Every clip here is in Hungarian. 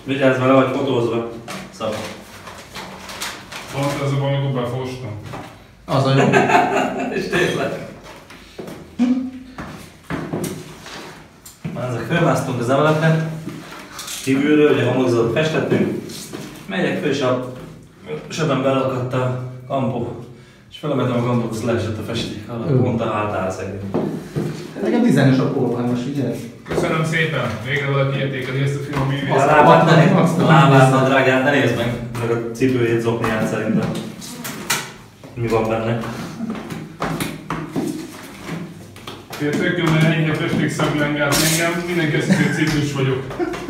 Vigyázz, vele vagy fotózva. Szabad. Pont ez a baj, amikor befostam. Az a jó. És tényleg. Már ezek fölmásztunk az emeleten. Kívülről, ugye homlokzatot festettünk. Megyek föl, és a sebem belakadt a kampó. És felemetem a kampót, azt leesett a festék. Pont a hátál szegény. Nekem dizájnos a kópán, most figyelj. Köszönöm szépen! Végre valaki értékeli ezt a finom művészt. A lábát, a drágát ne nézd meg, meg a cipőjét, zokniát szerintem. Mi van benne? Tök jó, mert enyhe festékszag lengált engem, mindenki azt hiszi, hogy cipős vagyok.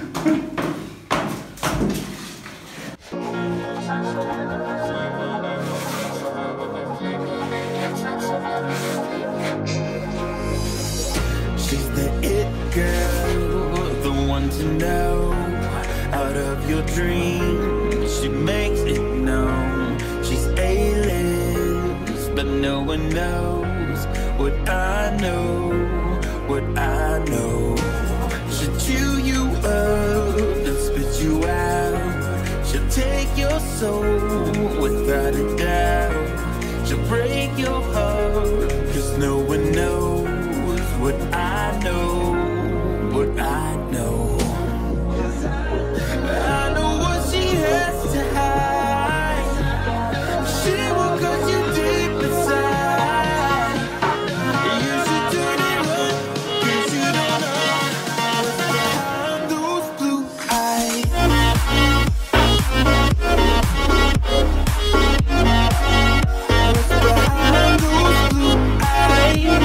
She's the it girl, the one to know. Out of your dreams, she makes it known. She's A-list, but no one knows what I know, what I know. She'll chew you up and spit you out. She'll take your soul without a doubt. She'll break your heart, 'cause no one knows what I know, what I know. I know what she has to hide. She will cut you deep inside. You should turn it on, 'cause you don't know what's behind those blue eyes. What's behind those blue eyes?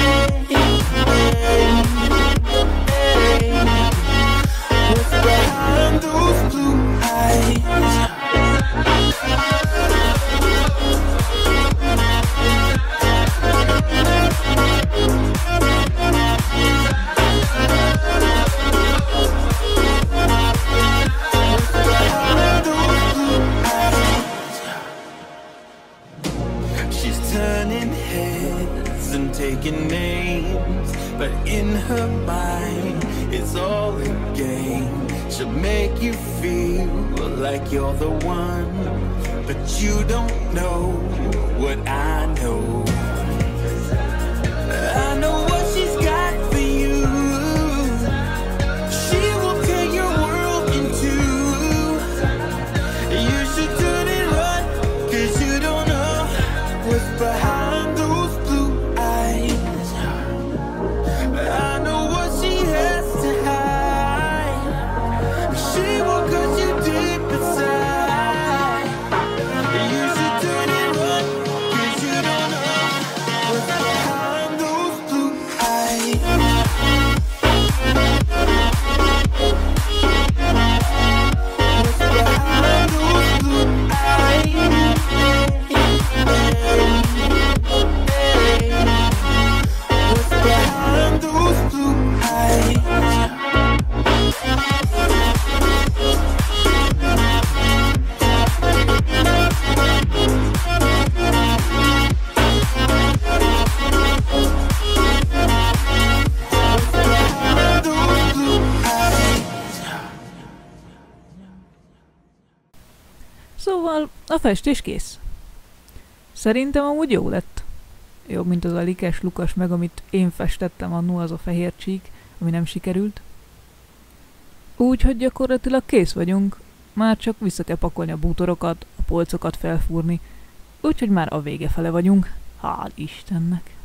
What's behind those blue eyes? She's turning heads and taking names, but in her mind it's all a game. She'll make you feel like you're the one, but you don't know what I know. I know what she's got for you. She will tear your world in two. You should turn and run, 'cause you don't know what's behind those blue eyes. I know what she has to hide. She will cut you deep inside. You should turn and run, 'cause you don't know what's behind those blue eyes. What's behind those blue eyes? What's behind those blue eyes? What's behind those blue eyes? Szóval a festés kész. Szerintem amúgy jó lett. Jobb, mint az a likes lukas meg, amit én festettem annó, az a fehér csík, ami nem sikerült. Úgyhogy gyakorlatilag kész vagyunk, már csak vissza kell pakolni a bútorokat, a polcokat felfúrni, úgyhogy már a vége fele vagyunk, hál' Istennek.